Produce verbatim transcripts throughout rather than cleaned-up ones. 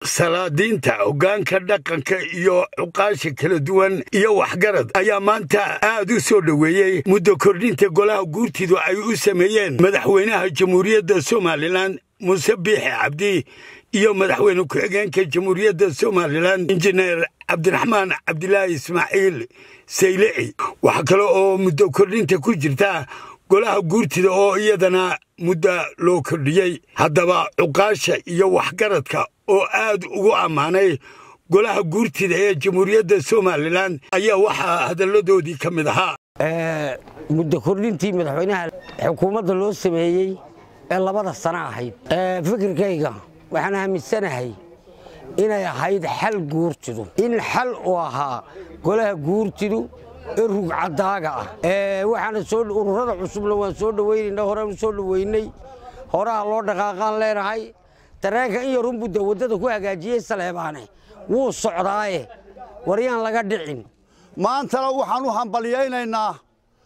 salaadiinta hoggaanka dhaqanka iyo cuqaasha kala duwan iyo waxgarad ayaa maanta aad u soo dhoweeyey muddo kordhinta golaha guurtidu ay u sameeyeen madaxweynaha jamhuuriyadda Soomaaliland Muuse Biixi Cabdi iyo madaxweyne ku-xigeenka jamhuuriyadda Soomaaliland injineer Cabdiraxmaan Cabdilaahi Ismaaciil Saylici waxa kale oo muddo kordhinta ku jirta golaha guurtida oo iyadana muddo loo kordhiyay haddaba cuqaasha iyo waxgaradka oo aad ugu amaanay golaha guurtida ee jamhuuriyadda Soomaaliland ayaa waxa hadaladoodii ka mid ahaa ee muddo kordhintii madaxweynaha xukuumadda loo sameeyay ee labada sano ahayd ee fikirkayga waxaan aaminsanahay inay ahayd xal guurtidu in xal oo ahaa golaha guurtidu rug cadaaga ah ee waxaan soo ururada cusub la waan soo dhaweynaa hore soo dhaweynay horaa loo dhaqaaqan leenahay tareenka iyo runbuda wadada ku hagaajiyay Saleebaane wuu socdaaye wariyaan laga dhicin maanta waxaan u hambaliyaynaynaa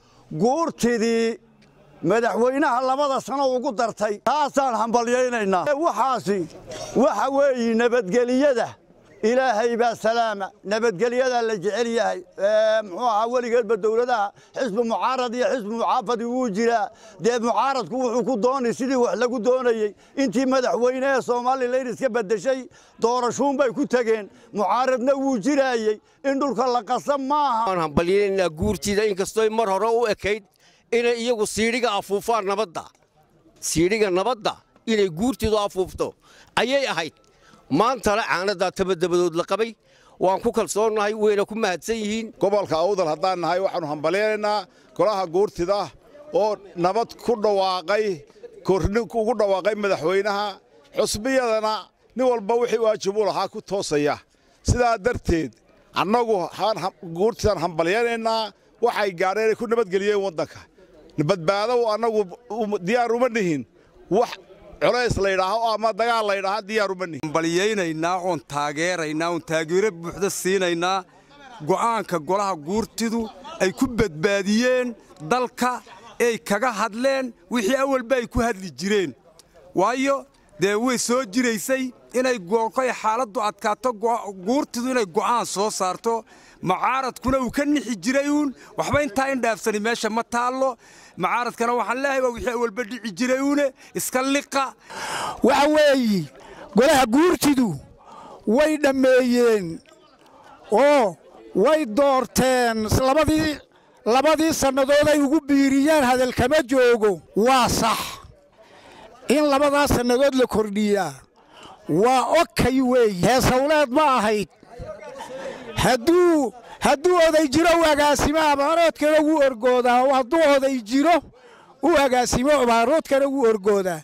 guurtidii madaxweynaha labada sano ugu dartay taasaan hambaliyaynaynaa waxaasi waxa weeye nabadgeliyada ilaahay baa salaama nabadgeliyada la jecel yahay muxuu ahaa waligeedba dawladaha xisbi mucaarad iyo xisbi mucaafad uu jira dee mucaaradku wuxuu ku doonay sidii wax lagu doonayay intii madaxweynaha Soomaaliland iska bedeshay doorashoon bay ku tageen mucaaradna wuu jiraayay in dhulka la qasam maaha aan hambalyeynaa guurtida in kastoo mar hore u ekeyd inay iyagu siidhiga afuufaan nabadda siidhiga nabadda inay guurtidu afuufto ayay ahayd maanta la caanada tabadabadood la qabay waan ku kalsoonahay weena ku mahadsan yihiin gobolka awdal haddaan nahay waxaanu hambalyeynaa golaha guurtida oo nabad ku dhawaaqay kordhin ugu dhawaaqay madaxweynaha xusbiyadana nin walba wixii waajib u lahaa ku toosaya sidaa darteed annagu guurtidan hambalyeynaa waxay gaareen ku nabadgeliyeen wadanka badbaado annagu diyaar uma nihin wax culays la yiraahdo ama dagaal la yiraahdo diyaar uma nihin hambalyeynaa oon taageeraynaa oon taageero buuxda siinaynaa go'aanka golaha guurtidu ay ku badbaadiyeen dalka ay kaga hadleen wixii awalba ay ku hadli jireen waayo dee way soo jiraysay inay go'ay xaaladdu adkaato guurtidu inay go'aan soo saarto macaaradkuna uu ka nixi jiray uun waxba intaa in dhaafsani meesha ma taalo macaaradkana waxaan leeyahay waa wixii awalba dhici jiray uun iska liqa waxa weeye golaha guurtidu way dhameeyeen oo way doorteen labadii labadii sanadood ay ugu biiriyeen hadal kama joogo waa sax in labadaas sanadood la kordhiyaa waa okay weeye heesawleed ma ahayd hadduu hadduu oday jiro agaasimo abaaroodkana wuu orgoodaa hadduu oday jiro uu agaasimo abaaroodkana wuu orgoodaa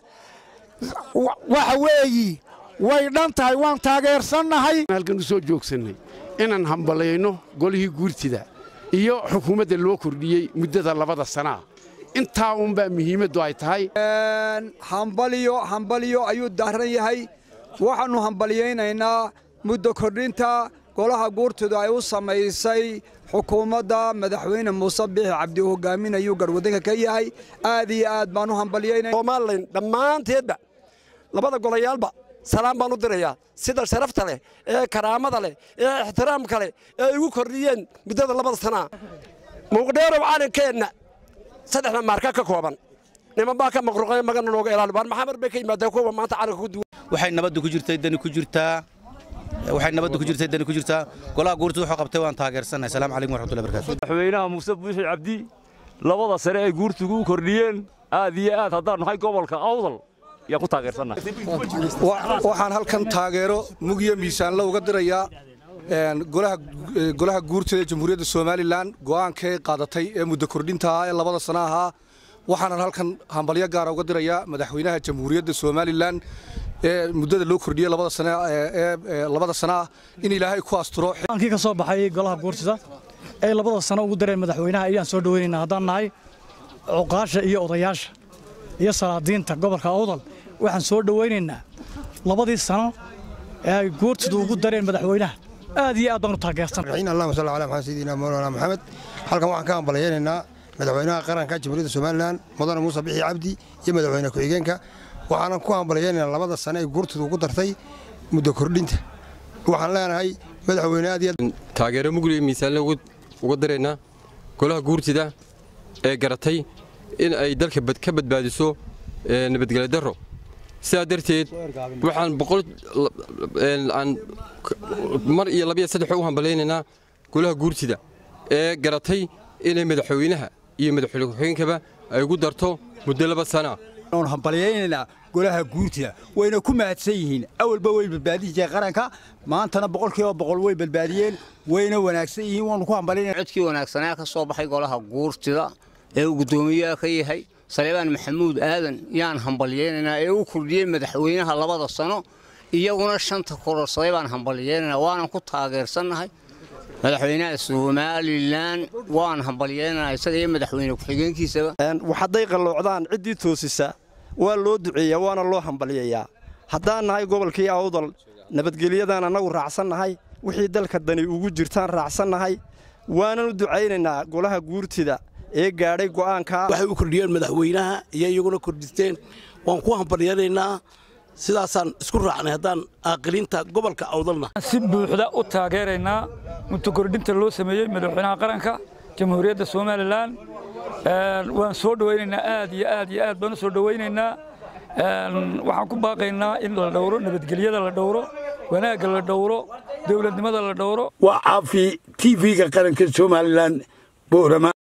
waxa weeye way dhan tahay waan taageersannahay halkan u soo joogsanay inaan hambalayno golihii guurtida iyo xukuumadda loo kordhiyey muddada labada sana intaa uun baa muhiimaddu ay tahay hambaliyo hambaliyo ayuu daaran yahay waxaanu hambaliyaynaynaa muddo kordhinta golaha guurtidu ay u samaysay xukuumadda madaxweyne Muuse Biixi Cabdi hogaaminayo garwadanka ka yahay aad iyo aad baan u hambalyeynaa Soomaaliland dhamaanteedba labada golayaalba salaam baan u dirayaa sida sharafta leh ee karaamada leh ee ixtiraamka leh ee ugu kordhiyeen muddada labada sana muqdheero caalankeena saddexda marka ka kooban niman baa ka maqruqay magana nooga ilaali baan maxamar bay ka yimaadeen kuwa maanta caalanka ku duwan waxay nabad ku jirtay dani ku jirtaa waxay nabad ku jirtay dani ku jirtaa golaha guurtidu wuxuu qabtay waan taageersanahay salaamu calaykum waraxmatullahi wabarakaatuh madaxweynaha Muuse Biixi Cabdi labada sare ay guurtigu u kordhiyeen aad iyo aad haddaan nahay gobolka awdal yaa ku taageersanahay waxaan halkan taageero mugiyo miisaan la uga dirayaa golaha golaha guurtida jamhuuriyadda Soomaaliland go'aankay qaadatay ee muddo kordhinta ee labada sano ahaa waxaan halkan hambalyo gaar ah uga dirayaa madaxweynaha jamhuuriyadda Soomaaliland ee muddada loo kordhiyay labada sano ee labada sano in Ilaahay ku asturo aankii ka soo baxay golaha guurtida ee labada sano ugu dareen madaxweynaha ayaan soo dhaweynaynaa haddaan nahay cuqaasha iyo odayaasha iyo salaadiinta gobolka awdal waxaan soo dhaweynaynaa labadii sano ee guurtidu ugu dareen madaxweynaha aad iyo aad baan u taageersan Allahumma salli ala sayyidina Mawlana Muhammad halkan waxaan ka hambalyeynaa madaxweynaha qaranka jamhuuriyadda Soomaaliland mudane Muuse Biixi Cabdi iyo madaxweyne ku-xigeenka waxaan ku hambalyeynaa labada sano ee guurtidu ugu dartay muddo kordhinta waxaan leenahay madaxweyne aad iyo taageero mugli miisaan uga dareynaa golaha guurtida ee garatay in ay dalka ka badbaadiso nabadgelyo darro sidaa darteed waxaan boqol aan mar iyo laba iyo saddex u hambaleynaynaa golaha guurtida ee garatay inay madaxweynaha iyo madaxweyne ku-xigeenkaba ay ugu darto muddo laba sana oon hambaleynaynaa golaha guurtida wayna ku mahadsan yihiin awalba way badbaadiyeen qaranka maantana boqolkiiba boqol way badbaadiyeen wayna wanaagsan yihiin waan ku hambaleynaynaa codkii wanaagsanaa ka soo baxay golaha guurtida ee uu gudoomiyaha ka yahay Salebaan Maxamuud Aadan yaan hambaleynaynaa ee uu kordhiyay madaxweynaha labada sano iyaguna shanta kororsaday baan hambaleynaynaa waana ku taageersanahay madaxweynaha Soomaaliland waan hambaleynaynaa isaga iyo madaxweyne ku-xigeenkiisaba waxaday qalloocdaan cidii toosisa waa loo duceeyaa waana loo hambaliyayaa haddaan nahay gobolkii Awdal nabadgelyadaan anagu raacsannahay wixii dalka dani ugu jirtaan raacsannahay waana u duceynaynaa golaha guurtida ee gaadhay go'aanka waxay u kordhiyeen madaxweynaha iyo iyaguna kordhisteen waan ku hambaliyanaynaa sidaasaan isku raacnay haddaan aqalinta gobolka Awdalna si buuxda u taageeraynaa muddo kordhinta loo sameeyay madaxweynaha qaranka jamhuuriyadda Soomaaliland waan soo dhaweynaynaa aad iyo aad iyo aad baan soo dhaweynaynaa waxaan ku baaqaynaa in la dhowro nabadgelyada la dhowro wanaagga la dhowro dawladnimada la dhowro waa caafi T V-ga qaranka Soomaaliland boorama